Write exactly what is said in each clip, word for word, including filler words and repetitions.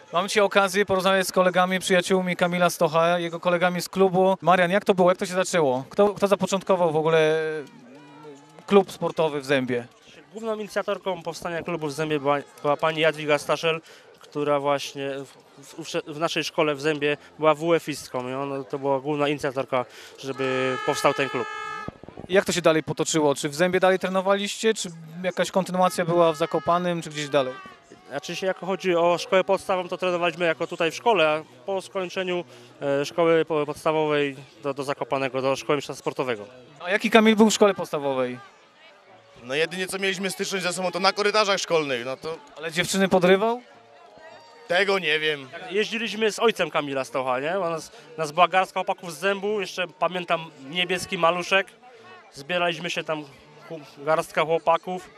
Mam dzisiaj okazję porozmawiać z kolegami, przyjaciółmi Kamila Stocha, jego kolegami z klubu. Marian, jak to było? Jak to się zaczęło? Kto, kto zapoczątkował w ogóle klub sportowy w Zębie? Główną inicjatorką powstania klubu w Zębie była, była pani Jadwiga Staszel, która właśnie w, w, w naszej szkole w Zębie była W F-istką i ona, to była główna inicjatorka, żeby powstał ten klub. Jak to się dalej potoczyło? Czy w Zębie dalej trenowaliście, czy jakaś kontynuacja była w Zakopanem, czy gdzieś dalej? Znaczy się, jak chodzi o szkołę podstawową, to trenowaliśmy jako tutaj w szkole, a po skończeniu e, szkoły podstawowej do, do Zakopanego, do szkoły mistrzostwa sportowego. A jaki Kamil był w szkole podstawowej? No jedynie co mieliśmy styczność ze sobą to na korytarzach szkolnych, no to Ale dziewczyny podrywał? tego nie wiem. Jeździliśmy z ojcem Kamila Stocha, nie? U nas, nas była garstka chłopaków z Zębu, jeszcze pamiętam niebieski maluszek. Zbieraliśmy się tam, garstka chłopaków.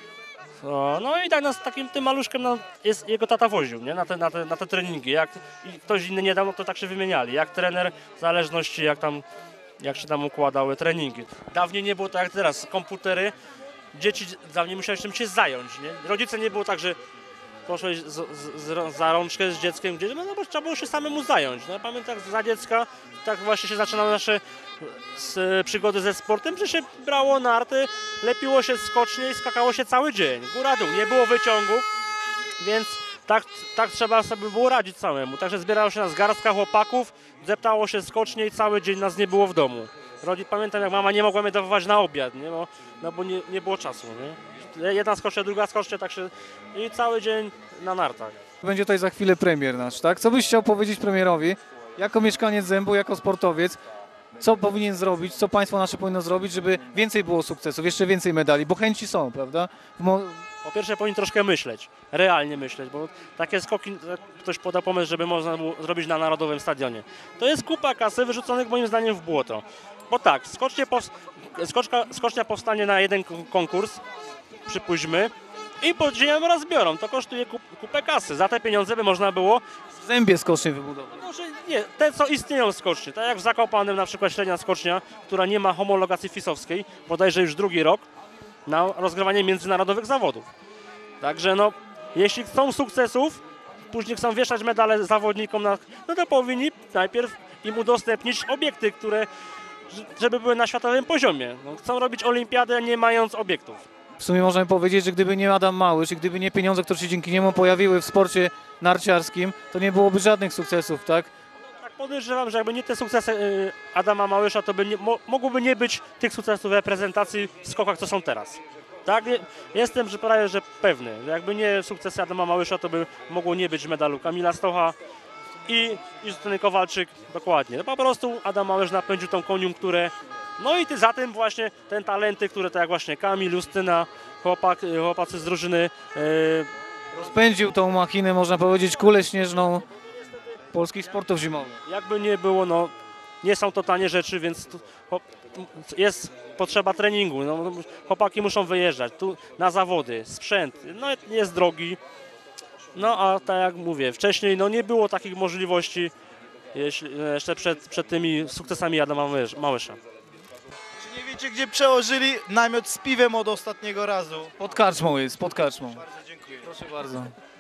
No, no i tak nas takim tym maluszkiem no, jest, jego tata woził, nie? Na, te, na, te, na te treningi. Jak i ktoś inny nie dał, no to tak się wymieniali. Jak trener, w zależności jak tam, jak się tam układały treningi. Dawniej nie było tak jak teraz, komputery. Dzieci dawniej musiały czymś się zająć, nie? Rodzice nie było tak, że poszłeś z, z, z, za rączkę z dzieckiem gdzieś, no bo trzeba było się samemu zająć. No, pamiętam za dziecka, tak właśnie się zaczynały nasze z, przygody ze sportem, że się brało narty, lepiło się skocznie i skakało się cały dzień. Góra dół, nie było wyciągów, więc tak, tak trzeba sobie było radzić samemu. Także zbierało się nas garstka chłopaków, deptało się skocznie i cały dzień nas nie było w domu. Rodzic, pamiętam jak mama nie mogła mnie dawać na obiad, nie? Bo, no bo nie, nie było czasu, nie? Jedna skocznia, druga skocznia, tak się... I cały dzień na nartach. Będzie tutaj za chwilę premier nasz, tak? Co byś chciał powiedzieć premierowi, jako mieszkaniec Zębu, jako sportowiec, co powinien zrobić, co państwo nasze powinno zrobić, żeby więcej było sukcesów, jeszcze więcej medali, bo chęci są, prawda? Mo Po pierwsze powinien troszkę myśleć, realnie myśleć, bo takie skoki, ktoś poda pomysł, żeby można było zrobić na Narodowym Stadionie. To jest kupa kasy wyrzuconych moim zdaniem w błoto. Bo tak, skocznie pow skoczka, skocznia powstanie na jeden konkurs, przypuśćmy, i podziemem rozbiorą. To kosztuje kup kupę kasy. Za te pieniądze by można było... w Zębie skocznie wybudować. Może nie, te co istnieją skocznie, tak jak w Zakopanem na przykład średnia skocznia, która nie ma homologacji fisowskiej, bodajże już drugi rok, na rozgrywanie międzynarodowych zawodów. Także no, jeśli chcą sukcesów, później chcą wieszać medale zawodnikom, na, no to powinni najpierw im udostępnić obiekty, które, żeby były na światowym poziomie. No, chcą robić olimpiadę nie mając obiektów. W sumie możemy powiedzieć, że gdyby nie Adam Małysz i gdyby nie pieniądze, które się dzięki niemu pojawiły w sporcie narciarskim, to nie byłoby żadnych sukcesów, tak? Tak podejrzewam, że jakby nie te sukcesy y, Adama Małysza, to by nie, mo, mogłoby nie być tych sukcesów reprezentacji w skokach, co są teraz. Tak? Jestem że prawie że pewny, że jakby nie sukcesy Adama Małysza, to by mogło nie być medalu Kamila Stocha i Justyny Kowalczyk, dokładnie. No po prostu Adam Małysz napędził tą koniunkturę. No i ty, za tym właśnie ten talenty, które tak jak właśnie Kamil, Justyna, chłopak, chłopacy z drużyny. Yy, Rozpędził tą machinę, można powiedzieć, kulę śnieżną polskich sportów zimowych. Jakby nie było, no nie są to tanie rzeczy, więc tu, jest potrzeba treningu. No, chłopaki muszą wyjeżdżać tu na zawody, sprzęt, no jest drogi. No a tak jak mówię, wcześniej no, nie było takich możliwości jeśli, jeszcze przed, przed tymi sukcesami Adama Małysza. Czy nie wiecie, gdzie przełożyli namiot z piwem od ostatniego razu? Pod karczmą jest, pod karczmą. Bardzo dziękuję. Proszę bardzo.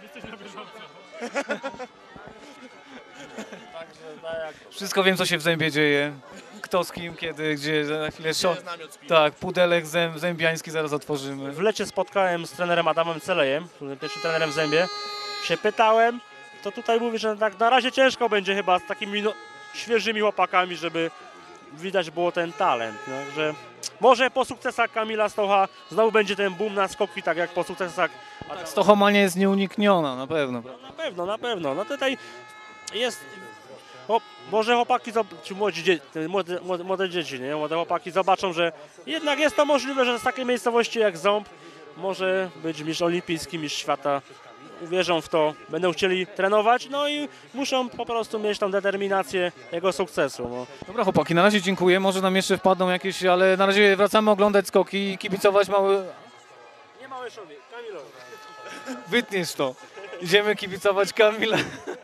Wszystko wiem, co się w Zębie dzieje. Kto z kim, kiedy, gdzie, za chwilę szok. Tak, pudelek zęb, zębiański zaraz otworzymy. W lecie spotkałem z trenerem Adamem Celejem, pierwszym trenerem w Zębie. Się pytałem, to tutaj mówi, że tak na razie ciężko będzie chyba z takimi no, świeżymi chłopakami, żeby widać było ten talent. No, że może po sukcesach Kamila Stocha znowu będzie ten boom na skoki, tak jak po sukcesach... Tak, Stochomania jest nieunikniona, na pewno. Na pewno, na pewno. No tutaj jest... O, może chłopaki, czy młodzi, dzie młode, młode, młode dzieci, nie? Młode chłopaki zobaczą, że jednak jest to możliwe, że z takiej miejscowości jak Ząb może być mistrz olimpijski, mistrz świata. Uwierzą w to, będą chcieli trenować, no i muszą po prostu mieć tą determinację jego sukcesu. No. Dobra chłopaki, na razie dziękuję, może nam jeszcze wpadną jakieś, ale na razie wracamy oglądać skoki i kibicować mały... Nie Małyszowi, Kamilowi. Wytniesz to. Idziemy kibicować Kamila.